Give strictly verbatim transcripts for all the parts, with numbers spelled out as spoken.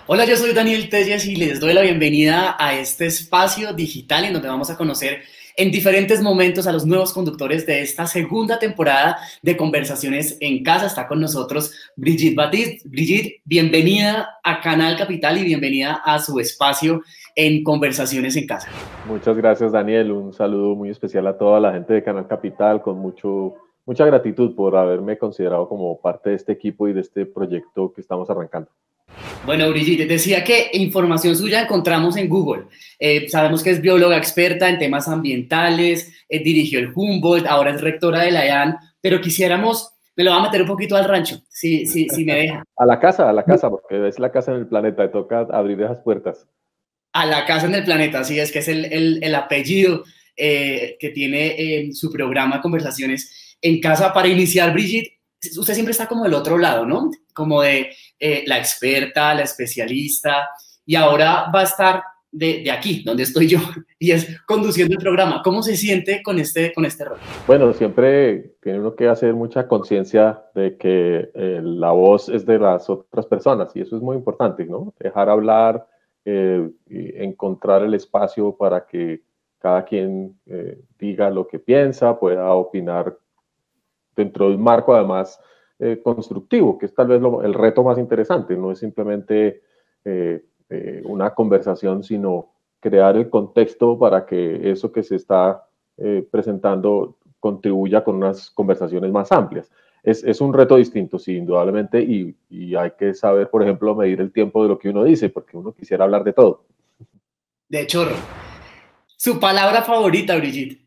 Hola, yo soy Daniel Telles y les doy la bienvenida a este espacio digital en donde vamos a conocer en diferentes momentos a los nuevos conductores de esta segunda temporada de Conversaciones en Casa. Está con nosotros Brigitte Batiste. Brigitte, bienvenida a Canal Capital y bienvenida a su espacio en Conversaciones en Casa. Muchas gracias, Daniel. Un saludo muy especial a toda la gente de Canal Capital, con mucho, mucha gratitud por haberme considerado como parte de este equipo y de este proyecto que estamos arrancando. Bueno, Brigitte, decía que información suya encontramos en Google. Eh, sabemos que es bióloga experta en temas ambientales, eh, dirigió el Humboldt, ahora es rectora de la I A N, pero quisiéramos, me lo voy a meter un poquito al rancho, si, si, si me deja. A la casa, a la casa, porque es la casa en el planeta, te toca abrir esas puertas. A la casa en el planeta, así es que es el, el, el apellido eh, que tiene eh, su programa Conversaciones en Casa. Para iniciar, Brigitte, usted siempre está como del otro lado, ¿no? Como de eh, la experta, la especialista, y ahora va a estar de, de aquí, donde estoy yo, y es conduciendo el programa. ¿Cómo se siente con este, con este rol? Bueno, siempre tiene uno que hacer mucha conciencia de que eh, la voz es de las otras personas, y eso es muy importante, ¿no? Dejar hablar, eh, y encontrar el espacio para que cada quien eh, diga lo que piensa, pueda opinar dentro de un marco además eh, constructivo, que es tal vez lo, el reto más interesante. No es simplemente eh, eh, una conversación, sino crear el contexto para que eso que se está eh, presentando contribuya con unas conversaciones más amplias. Es, es un reto distinto, sí, indudablemente, y, y hay que saber, por ejemplo, medir el tiempo de lo que uno dice, porque uno quisiera hablar de todo. De chorro. Su palabra favorita, Brigitte.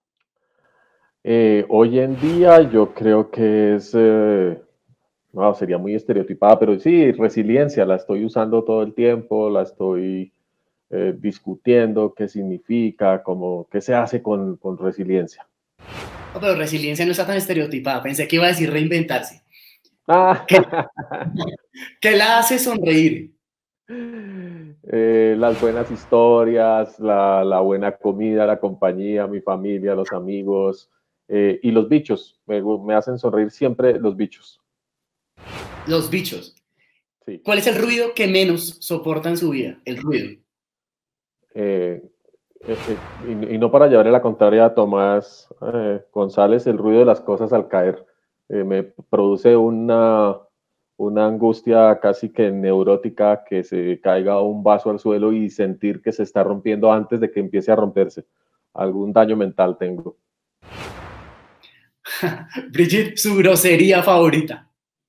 Eh, hoy en día yo creo que es, eh, no, sería muy estereotipada, pero sí, resiliencia, la estoy usando todo el tiempo, la estoy eh, discutiendo, qué significa, cómo, qué se hace con, con resiliencia. Oh, pero resiliencia no está tan estereotipada. Pensé que iba a decir reinventarse. Ah, ¿Qué, qué la hace sonreír? eh, las buenas historias, la, la, buena comida, la compañía, mi familia, los amigos eh, y los bichos. Me, me hacen sonreír siempre los bichos. Los bichos. Sí. ¿Cuál es el ruido que menos soporta en su vida? El ruido. Eh, eh, eh, y, y, no para llevarle la contraria a Tomás eh, González, el ruido de las cosas al caer eh, me produce una, una angustia casi que neurótica, que se caiga un vaso al suelo y sentir que se está rompiendo antes de que empiece a romperse. Algún daño mental tengo. Brigitte, su grosería favorita.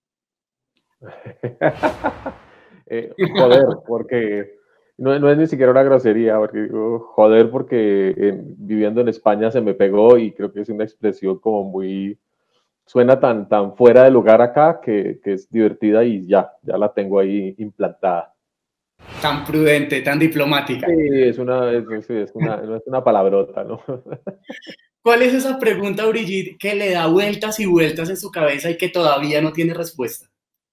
eh, joder, porque no, no, es ni siquiera una grosería, porque digo joder porque eh, viviendo en España se me pegó y creo que es una expresión como muy, suena tan, tan fuera de lugar acá que, que es divertida y ya, ya la tengo ahí implantada. Tan prudente, tan diplomática. Sí, es una, es, es una, no es una palabrota, ¿no? ¿Cuál es esa pregunta, Brigitte, que le da vueltas y vueltas en su cabeza y que todavía no tiene respuesta?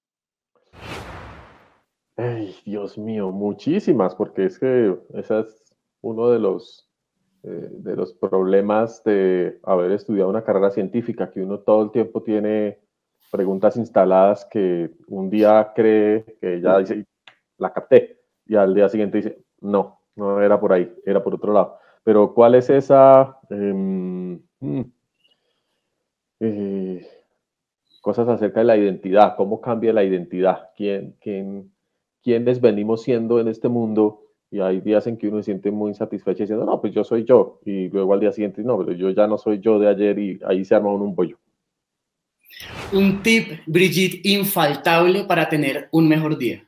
Ay, Dios mío, muchísimas, porque es que ese es uno de los, eh, de los problemas de haber estudiado una carrera científica, que uno todo el tiempo tiene preguntas instaladas que un día cree que ya dice, la capté, y al día siguiente dice, no, no era por ahí, era por otro lado. Pero ¿cuál es esa? Eh, eh, cosas acerca de la identidad, cómo cambia la identidad, quién, quién, quiénes venimos siendo en este mundo. Y hay días en que uno se siente muy insatisfecho diciendo, no, pues yo soy yo. Y luego al día siguiente, no, pero yo ya no soy yo de ayer, y ahí se arma uno un bollo. Un tip, Brigitte, infaltable para tener un mejor día.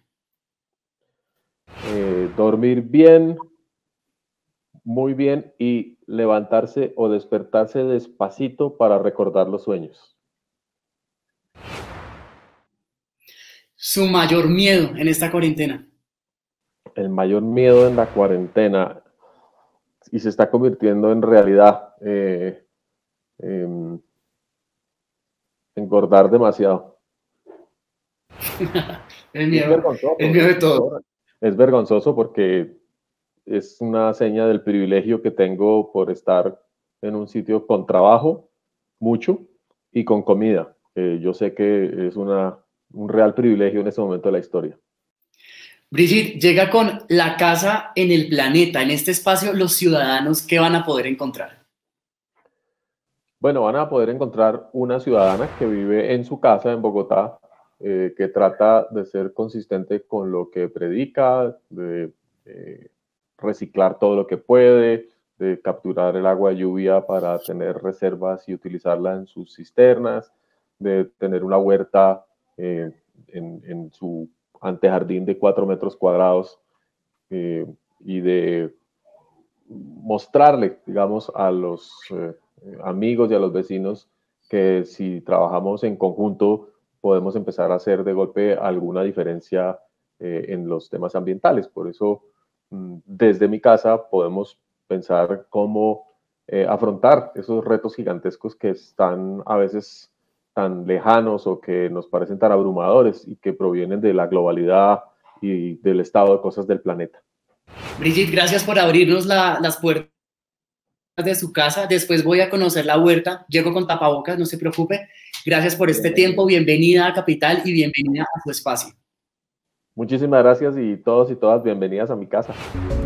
Eh, dormir bien, muy bien, y levantarse o despertarse despacito para recordar los sueños. Su mayor miedo en esta cuarentena. El mayor miedo en la cuarentena, y se está convirtiendo en realidad, eh, eh, engordar demasiado. El Y es miedo, el vergonzoso, miedo es, de todo. es vergonzoso porque es una seña del privilegio que tengo por estar en un sitio con trabajo, mucho, y con comida. Eh, yo sé que es una, un real privilegio en este momento de la historia. Brigitte, llega con la casa en el planeta. En este espacio, los ciudadanos, ¿qué van a poder encontrar? Bueno, van a poder encontrar una ciudadana que vive en su casa en Bogotá, eh, que trata de ser consistente con lo que predica, de eh, reciclar todo lo que puede, de capturar el agua de lluvia para tener reservas y utilizarla en sus cisternas, de tener una huerta eh, en, en su antejardín de cuatro metros cuadrados eh, y de mostrarle, digamos, a los eh, amigos y a los vecinos que si trabajamos en conjunto podemos empezar a hacer de golpe alguna diferencia eh, en los temas ambientales. Por eso, mmm, desde mi casa podemos pensar cómo eh, afrontar esos retos gigantescos que están a veces tan lejanos o que nos parecen tan abrumadores y que provienen de la globalidad y del estado de cosas del planeta. Brigitte, gracias por abrirnos la, las puertas de su casa. Después voy a conocer la huerta. Llego con tapabocas, no se preocupe. Gracias por este tiempo. Bienvenida a Capital y bienvenida a su espacio. Muchísimas gracias y todos y todas bienvenidas a mi casa.